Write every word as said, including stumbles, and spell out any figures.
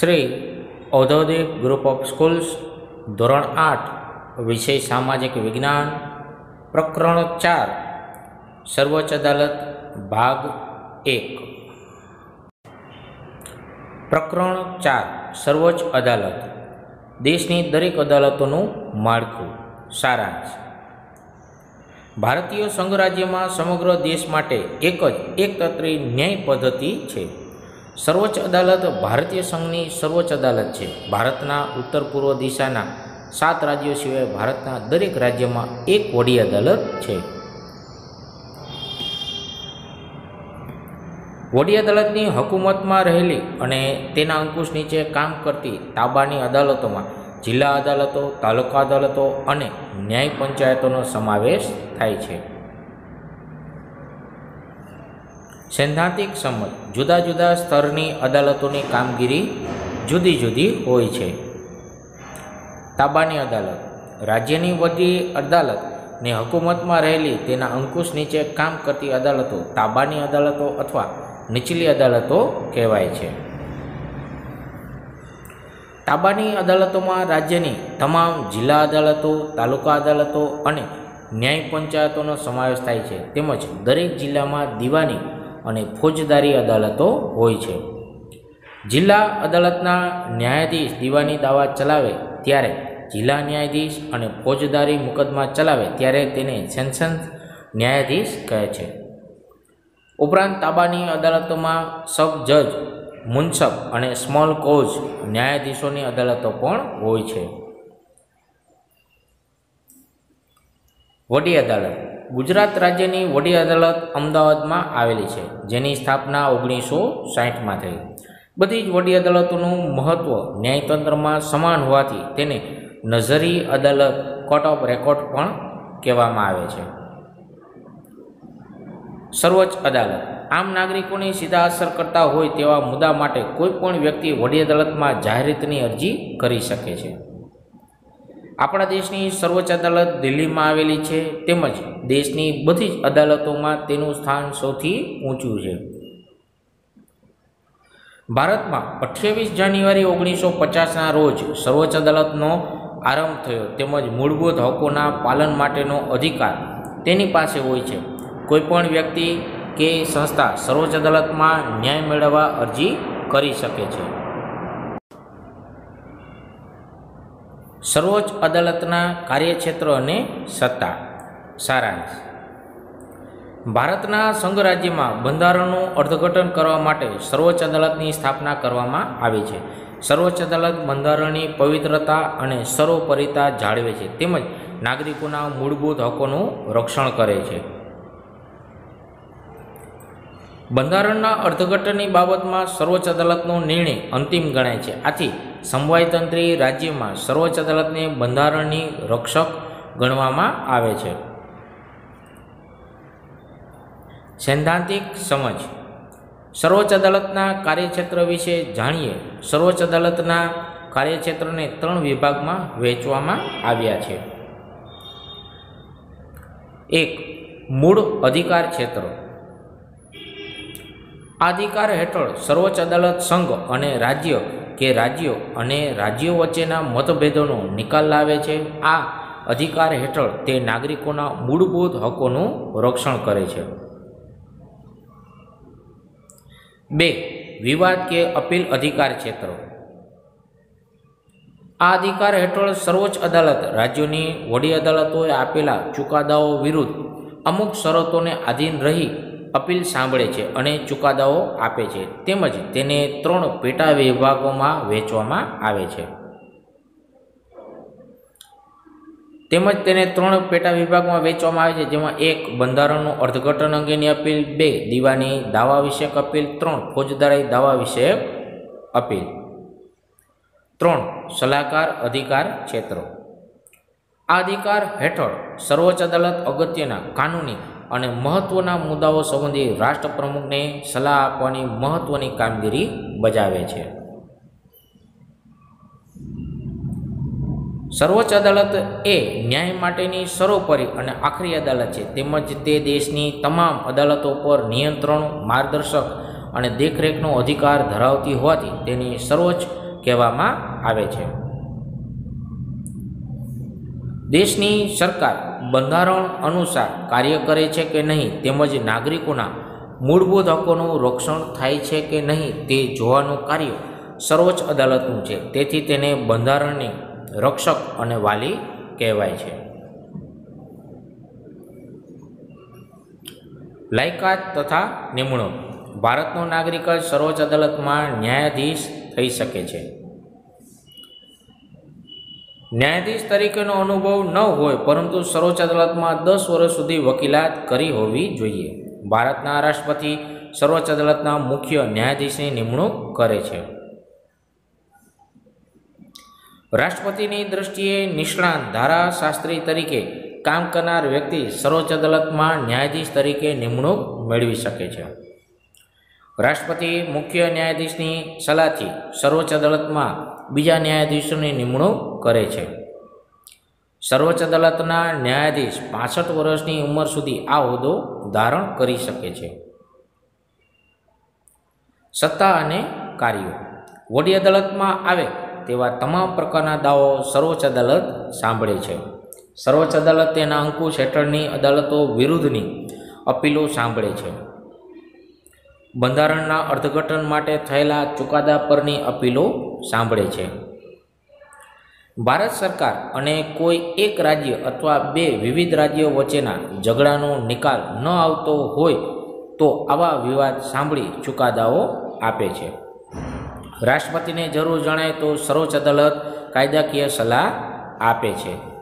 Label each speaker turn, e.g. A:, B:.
A: શ્રી ઔદ્યોગિક group of schools ધોરણ આઠ વિષય સામાજિક વિજ્ઞાન પ્રકરણ ચાર સર્વોચ્ચ અદાલત ભાગ એક. પ્રકરણ ચાર સર્વોચ્ચ અદાલત દેશની દરેક અદાલતોનું માળખું. સારાંશ. ભારતીય સંઘરાજ્યમાં સમગ્ર દેશ માટે એક જ એકતંત્રી ન્યાય પદ્ધતિ છે. સર્વોચ્ચ અદાલત ભારતીય સંઘની સર્વોચ્ચ અદાલત છે. ભારતના ઉત્તર પૂર્વ દિશાના સાત રાજ્યો સિવાય ભારતના દરેક રાજ્યમાં એક વડી અદાલત છે. વડી અદાલતની હકુમતમાં રહેલી અને તેના અંકુશ નીચે કામ કરતી તાબાની અદાલતોમાં જિલ્લા અદાલતો, તાલુકા અદાલતો અને ન્યાય પંચાયતોનો સમાવેશ થાય છે. સૈદ્ધાંતિક સમજ. જુદા જુદા સ્તરની અદાલતોની કામગીરી જુદી જુદી હોય છે. તાબાની અદાલત રાજ્યની વડી અદાલતની હકુમતમાં રહેલી તેના અંકુશ નીચે કામ કરતી અદાલતો તાબાની અદાલતો અથવા નીચલી અદાલતો કહેવાય છે. તાબાની અદાલતોમાં રાજ્યની તમામ જિલ્લા અદાલતો, તાલુકા અદાલતો અને ન્યાય પંચાયતોનો સમાવેશ થાય છે. તેમજ દરેક જિલ્લામાં દીવાની અને ફોજદારી અદાલતો હોય છે. જિલ્લા અદાલતના ન્યાયાધીશ દીવાની દાવા ચલાવે ત્યારે જિલ્લા ન્યાયાધીશ અને ફોજદારી મુકદ્દમા ચલાવે ત્યારે તેને સેશન્સ ન્યાયાધીશ કહે છે. ઉપરાંત તાબાની અદાલતોમાં સબ જજ, મુન્સફ અને સ્મોલ કોઝ ન્યાયાધીશોની અદાલતો પણ હોય છે. વડી અદાલત. ગુજરાત રાજ્યની વડી અદાલત અમદાવાદમાં આવેલી છે, જેની સ્થાપના ઓગણીસો સાહીઠમાં થઈ. બધી જ વડી અદાલતોનું મહત્ત્વ ન્યાયતંત્રમાં સમાન હોવાથી તેને નઝરી અદાલત, કોર્ટ ઓફ રેકોર્ડ પણ કહેવામાં આવે છે. સર્વોચ્ચ અદાલત. આમ નાગરિકોને સીધા અસર કરતા હોય તેવા મુદ્દા માટે કોઈ પણ વ્યક્તિ વડી અદાલતમાં જાહેરાતની અરજી કરી શકે છે. આપણા દેશની સર્વોચ્ચ અદાલત દિલ્હીમાં આવેલી છે, તેમજ દેશની બધી જ અદાલતોમાં તેનું સ્થાન સૌથી ઊંચું છે. ભારતમાં અઠ્યાવીસ જાન્યુઆરી ઓગણીસો પચાસના રોજ સર્વોચ્ચ અદાલતનો આરંભ થયો, તેમજ મૂળભૂત હકોના પાલન માટેનો અધિકાર તેની પાસે હોય છે. કોઈપણ વ્યક્તિ કે સંસ્થા સર્વોચ્ચ અદાલતમાં ન્યાય મેળવવા અરજી કરી શકે છે. સર્વોચ્ચ અદાલતના કાર્યક્ષેત્ર અને સત્તા. સારાંશ. ભારતના સંઘ રાજ્યમાં બંધારણનું અર્થઘટન કરવા માટે સર્વોચ્ચ અદાલતની સ્થાપના કરવામાં આવી છે. સર્વોચ્ચ અદાલત બંધારણની પવિત્રતા અને સર્વોપરિતા જાળવે છે, તેમજ નાગરિકોના મૂળભૂત હકોનું રક્ષણ કરે છે. બંધારણના અર્થઘટનની બાબતમાં સર્વોચ્ચ અદાલતનો નિર્ણય અંતિમ ગણાય છે. આથી સમવાયતંત્રી રાજ્યમાં સર્વોચ્ચ અદાલતને બંધારણની રક્ષક ગણવામાં આવે છે. સૈદ્ધાંતિક સમજ. સર્વોચ્ચ અદાલતના કાર્યક્ષેત્ર વિશે જાણીએ. સર્વોચ્ચ અદાલતના કાર્યક્ષેત્રને ત્રણ વિભાગમાં વહેંચવામાં આવ્યા છે. એક, મૂળ અધિકાર ક્ષેત્ર. આ અધિકાર હેઠળ સર્વોચ્ચ અદાલત સંઘ અને રાજ્ય કે રાજ્યો અને રાજ્યો વચ્ચેના મતભેદોનો નિકાલ લાવે છે. આ અધિકાર હેઠળ તે નાગરિકોના મૂળભૂત હકોનું રક્ષણ કરે છે. બે, વિવાદ કે અપીલ અધિકાર ક્ષેત્ર. આ અધિકાર હેઠળ સર્વોચ્ચ અદાલત રાજ્યોની વડી અદાલતોએ આપેલા ચુકાદાઓ વિરુદ્ધ અમુક શરતોને આધીન રહી અપીલ સાંભળે છે અને ચુકાદાઓ આપે છે. તેમજ તેને ત્રણ પેટા વિભાગોમાં વહેંચવામાં આવે છે. તેમજ તેને ત્રણ પેટા વિભાગમાં વહેંચવામાં આવે છે, જેમાં એક, બંધારણનું અર્થઘટન અંગેની અપીલ. બે, દીવાની દાવા વિષયક અપીલ. ત્રણ, ફોજદારી દાવા વિષયક અપીલ. ત્રણ, સલાહકાર અધિકાર ક્ષેત્ર. આ અધિકાર હેઠળ સર્વોચ્ચ અદાલત અગત્યના કાનૂની અને મહત્વના મુદ્દાઓ સંબંધી રાષ્ટ્રપ્રમુખને સલાહ આપવાની મહત્વની કામગીરી બજાવે છે. સર્વોચ્ચ અદાલત એ ન્યાય માટેની સર્વોપરી અને આખરી અદાલત છે, તેમજ તે દેશની તમામ અદાલતો પર નિયંત્રણ, માર્ગદર્શક અને દેખરેખનો અધિકાર ધરાવતી હોવાથી તેની સર્વોચ્ચ કહેવામાં આવે છે. દેશની સરકાર બંધારણ અનુસાર કાર્ય કરે છે કે નહીં તેમજ નાગરિકોના મૂળભૂત હકોનું રક્ષણ થાય છે કે નહીં તે જોવાનું કાર્ય સર્વોચ્ચ અદાલતનું છે. તેથી તેને બંધારણની રક્ષક અને વાલી કહેવાય છે. લાયકાત તથા નિમણૂક. ભારતનો નાગરિક જ સર્વોચ્ચ અદાલતમાં ન્યાયાધીશ થઈ શકે છે. ન્યાયાધીશ તરીકેનો અનુભવ ન હોય પરંતુ સર્વોચ્ચ અદાલતમાં દસ વર્ષ સુધી વકીલાત કરી હોવી જોઈએ. ભારતના રાષ્ટ્રપતિ સર્વોચ્ચ અદાલતના મુખ્ય ન્યાયાધીશની નિમણૂક કરે છે. રાષ્ટ્રપતિની દ્રષ્ટિએ નિષ્ણાત ધારાશાસ્ત્રી તરીકે કામ કરનાર વ્યક્તિ સર્વોચ્ચ અદાલતમાં ન્યાયાધીશ તરીકે નિમણૂક મેળવી શકે છે. રાષ્ટ્રપતિ મુખ્ય ન્યાયાધીશની સલાહથી સર્વોચ્ચ અદાલતમાં બીજા ન્યાયાધીશોની નિમણૂક કરે છે. સર્વોચ્ચ અદાલતના ન્યાયાધીશ પાસઠ વર્ષની ઉંમર સુધી આ હોદ્દો ધારણ કરી શકે છે. સત્તા અને કાર્યો. વડી અદાલતમાં આવે તેવા તમામ પ્રકારના દાવાઓ સર્વોચ્ચ અદાલત સાંભળે છે. સર્વોચ્ચ અદાલત તેના અંકુશ હેઠળની અદાલતો વિરુદ્ધની અપીલો સાંભળે છે. બંધારણના અર્થઘટન માટે થયેલા ચુકાદા પરની અપીલો સાંભળે છે. ભારત સરકાર અને કોઈ એક રાજ્ય અથવા બે વિવિધ રાજ્યો વચ્ચેના ઝઘડાનો નિકાલ ન આવતો હોય તો આવા વિવાદ સાંભળી ચુકાદાઓ આપે છે. રાષ્ટ્રપતિને જરૂર જણાય તો સર્વોચ્ચ અદાલત કાયદાકીય સલાહ આપે છે.